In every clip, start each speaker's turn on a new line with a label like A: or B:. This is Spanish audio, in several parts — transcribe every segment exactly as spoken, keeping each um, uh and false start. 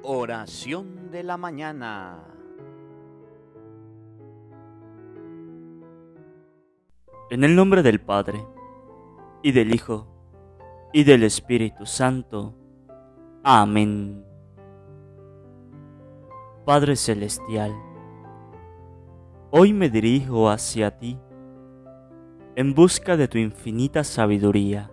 A: Oración de la mañana.
B: En el nombre del Padre, y del Hijo, y del Espíritu Santo. Amén. Padre Celestial, hoy me dirijo hacia ti en busca de tu infinita sabiduría.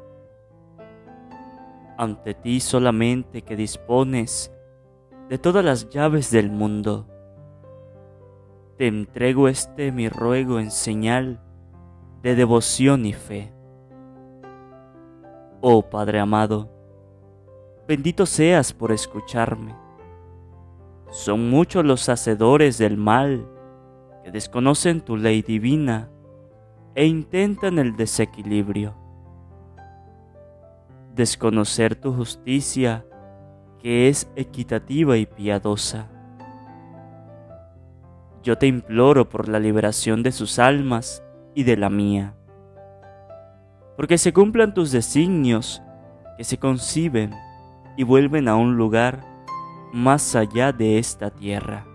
B: Ante ti solamente que dispones de todas las llaves del mundo, te entrego este mi ruego en señal de devoción y fe. Oh Padre amado, bendito seas por escucharme. Son muchos los hacedores del mal que desconocen tu ley divina e intentan el desequilibrio. Desconocer tu justicia, que es equitativa y piadosa. Yo te imploro por la liberación de sus almas y de la mía, porque se cumplan tus designios que se conciben y vuelven a un lugar más allá de esta tierra.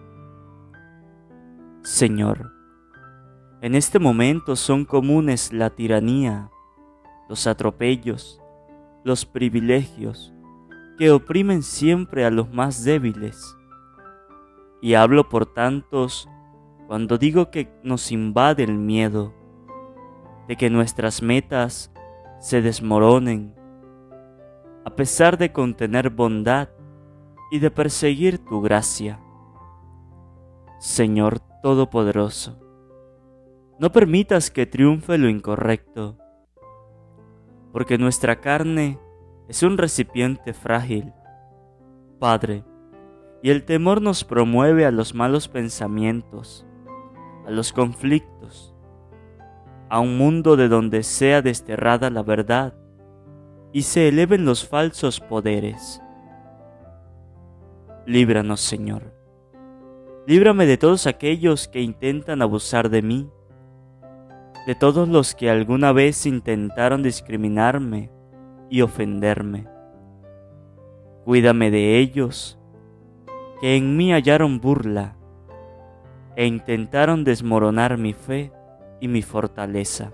B: Señor, en este momento son comunes la tiranía, los atropellos, los privilegios que oprimen siempre a los más débiles. Y hablo por tantos cuando digo que nos invade el miedo de que nuestras metas se desmoronen, a pesar de contener bondad y de perseguir tu gracia. Señor Todopoderoso, no permitas que triunfe lo incorrecto, porque nuestra carne es un recipiente frágil, Padre, y el temor nos promueve a los malos pensamientos, a los conflictos, a un mundo de donde sea desterrada la verdad y se eleven los falsos poderes. Líbranos, Señor. Líbrame de todos aquellos que intentan abusar de mí, de todos los que alguna vez intentaron discriminarme y ofenderme. Cuídame de ellos, que en mí hallaron burla e intentaron desmoronar mi fe y mi fortaleza.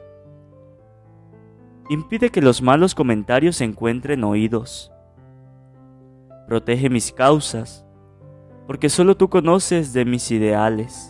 B: Impide que los malos comentarios encuentren oídos. Protege mis causas, porque solo tú conoces de mis ideales,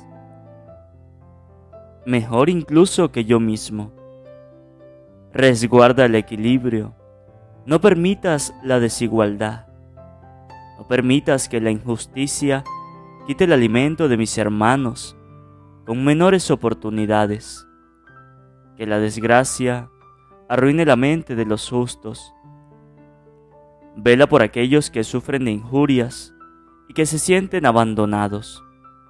B: mejor incluso que yo mismo. Resguarda el equilibrio, no permitas la desigualdad, no permitas que la injusticia quite el alimento de mis hermanos con menores oportunidades, que la desgracia arruine la mente de los justos. Vela por aquellos que sufren de injurias y que se sienten abandonados.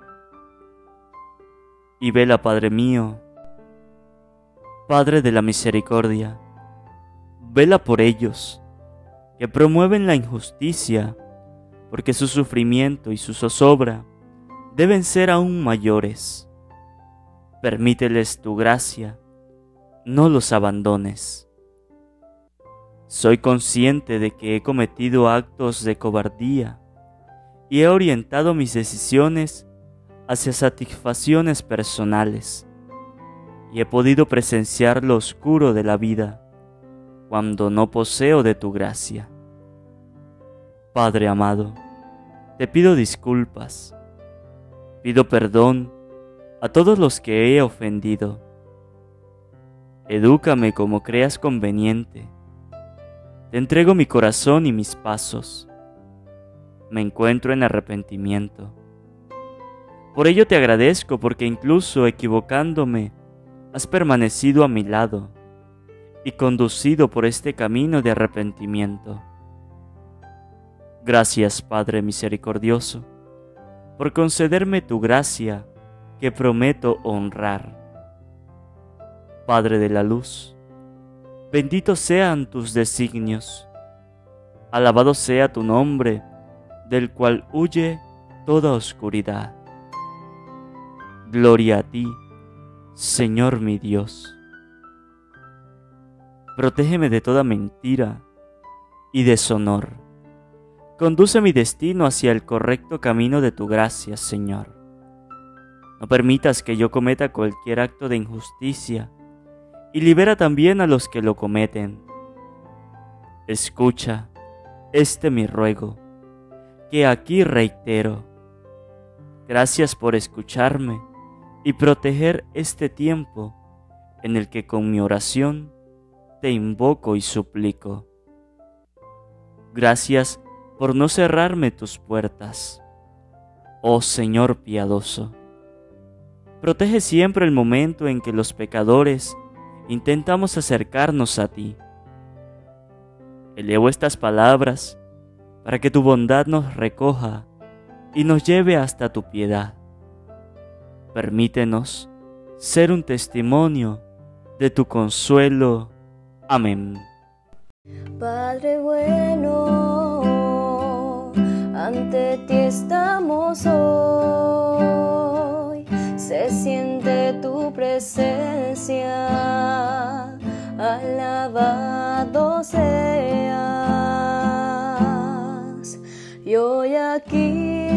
B: Y vela, Padre mío, Padre de la misericordia, vela por ellos que promueven la injusticia, porque su sufrimiento y su zozobra deben ser aún mayores. Permíteles tu gracia, no los abandones. Soy consciente de que he cometido actos de cobardía y he orientado mis decisiones hacia satisfacciones personales, y he podido presenciar lo oscuro de la vida cuando no poseo de tu gracia. Padre amado, te pido disculpas, pido perdón a todos los que he ofendido. Edúcame como creas conveniente. Te entrego mi corazón y mis pasos. Me encuentro en arrepentimiento. Por ello te agradezco, porque incluso equivocándome, has permanecido a mi lado y conducido por este camino de arrepentimiento. Gracias, Padre misericordioso, por concederme tu gracia que prometo honrar. Padre de la luz, benditos sean tus designios, alabado sea tu nombre, del cual huye toda oscuridad. Gloria a ti, Señor mi Dios. Protégeme de toda mentira y deshonor. Conduce mi destino hacia el correcto camino de tu gracia, Señor. No permitas que yo cometa cualquier acto de injusticia y libera también a los que lo cometen. Escucha este mi ruego, que aquí reitero. Gracias por escucharme y proteger este tiempo en el que con mi oración te invoco y suplico. Gracias por no cerrarme tus puertas, oh Señor piadoso. Protege siempre el momento en que los pecadores intentamos acercarnos a ti. Elevo estas palabras para que tu bondad nos recoja y nos lleve hasta tu piedad. Permítenos ser un testimonio de tu consuelo. Amén.
A: Padre bueno, ante ti estamos hoy. Se siente tu presencia, alabado seas. Y hoy aquí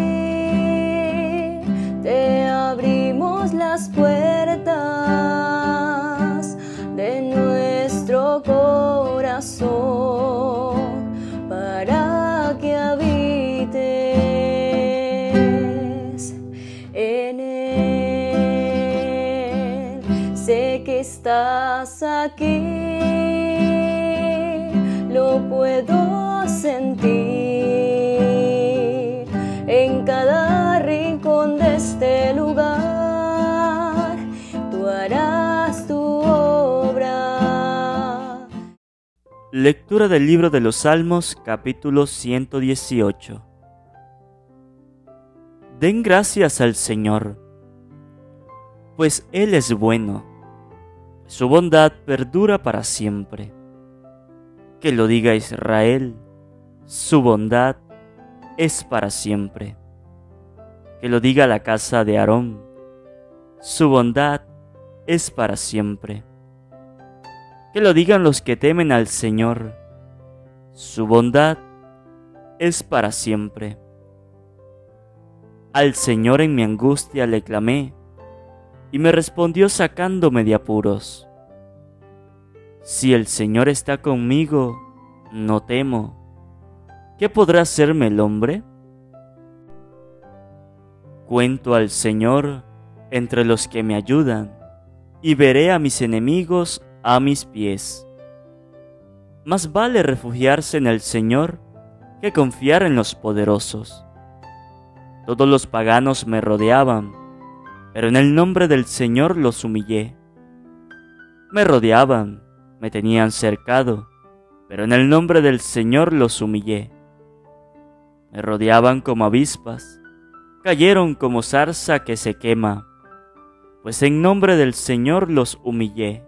A: te abrimos las puertas de nuestro corazón para que habites en él. Sé que estás aquí, lo puedo sentir en cada rincón de este lugar. Tú harás tu obra.
B: Lectura del libro de los Salmos, capítulo ciento dieciocho. Den gracias al Señor, pues Él es bueno, su bondad perdura para siempre. Que lo diga Israel, su bondad es para siempre. Que lo diga la casa de Aarón, su bondad es para siempre. Que lo digan los que temen al Señor, su bondad es para siempre. Al Señor en mi angustia le clamé, y me respondió sacándome de apuros. Si el Señor está conmigo, no temo. ¿Qué podrá hacerme el hombre? Cuento al Señor entre los que me ayudan, y veré a mis enemigos a mis pies. Más vale refugiarse en el Señor que confiar en los poderosos. Todos los paganos me rodeaban, pero en el nombre del Señor los humillé. Me rodeaban, me tenían cercado, pero en el nombre del Señor los humillé. Me rodeaban como avispas, cayeron como zarza que se quema, pues en nombre del Señor los humillé.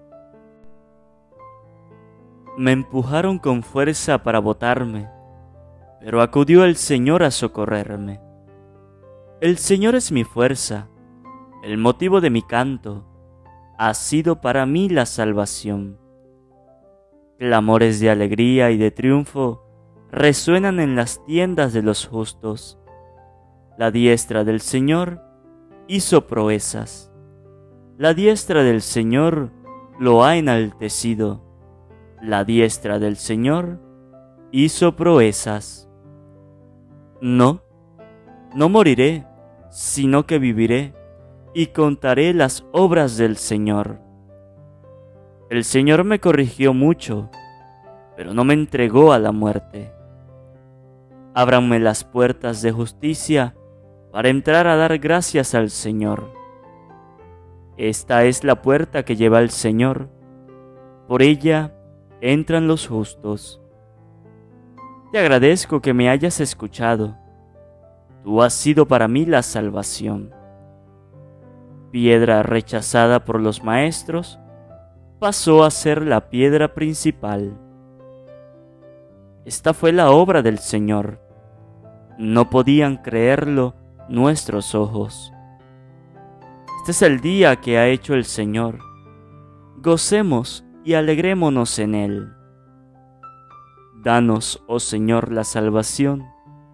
B: Me empujaron con fuerza para botarme, pero acudió el Señor a socorrerme. El Señor es mi fuerza, el motivo de mi canto, ha sido para mí la salvación. Clamores de alegría y de triunfo resuenan en las tiendas de los justos. La diestra del Señor hizo proezas. La diestra del Señor lo ha enaltecido. La diestra del Señor hizo proezas. No, no moriré, sino que viviré y contaré las obras del Señor. El Señor me corrigió mucho, pero no me entregó a la muerte. Ábranme las puertas de justicia para entrar a dar gracias al Señor. Esta es la puerta que lleva al Señor. Por ella entran los justos. Te agradezco que me hayas escuchado. Tú has sido para mí la salvación. Piedra rechazada por los maestros, pasó a ser la piedra principal. Esta fue la obra del Señor. No podían creerlo nuestros ojos. Este es el día que ha hecho el Señor. Gocemos y alegrémonos en él. Danos, oh Señor, la salvación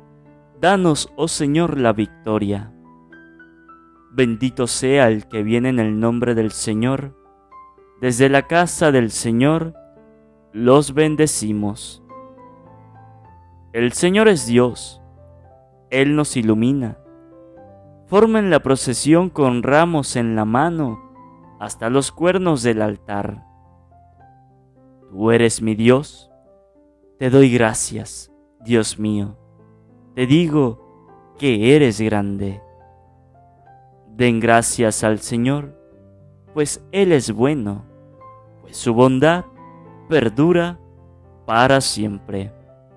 B: Danos, oh Señor, la victoria. Bendito sea el que viene en el nombre del Señor. Desde la casa del Señor los bendecimos. El Señor es Dios, Él nos ilumina. Formen la procesión con ramos en la mano hasta los cuernos del altar. Tú eres mi Dios, te doy gracias, Dios mío. Te digo que eres grande. Den gracias al Señor, pues Él es bueno, pues su bondad perdura para siempre.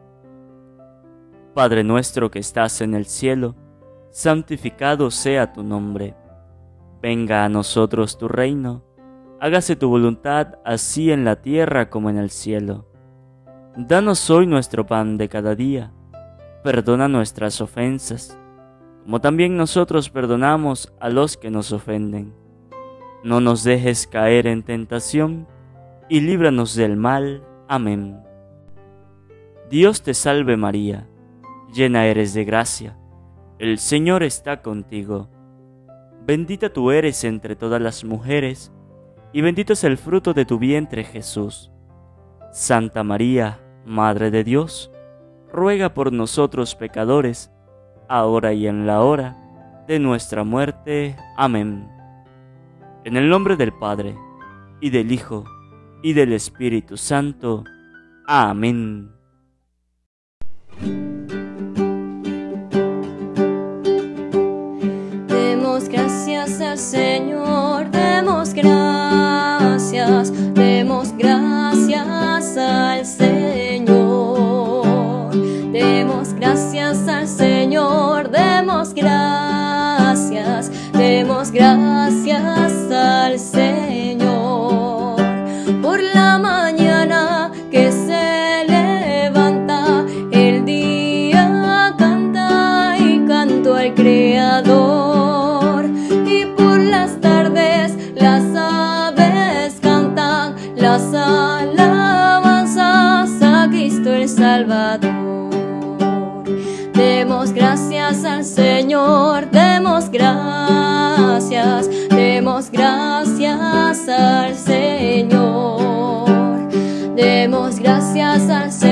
B: Padre nuestro que estás en el cielo, santificado sea tu nombre. Venga a nosotros tu reino, hágase tu voluntad así en la tierra como en el cielo. Danos hoy nuestro pan de cada día, perdona nuestras ofensas, como también nosotros perdonamos a los que nos ofenden. No nos dejes caer en tentación, y líbranos del mal. Amén. Dios te salve María, llena eres de gracia, el Señor está contigo. Bendita tú eres entre todas las mujeres, y bendito es el fruto de tu vientre Jesús. Santa María, Madre de Dios, ruega por nosotros pecadores, ahora y en la hora de nuestra muerte. Amén. En el nombre del Padre, y del Hijo, y del Espíritu Santo. Amén.
A: Demos gracias al Señor, demos gracias, demos gracias al Señor. Demos gracias al Señor, demos gracias, demos gracias al Señor. Por la mañana que se levanta, el día canta y canto al Creador. Y por las tardes las aves cantan las alabanzas a Cristo el Salvador. Demos gracias al Señor, demos gracias, demos gracias al Señor. Demos gracias al Señor.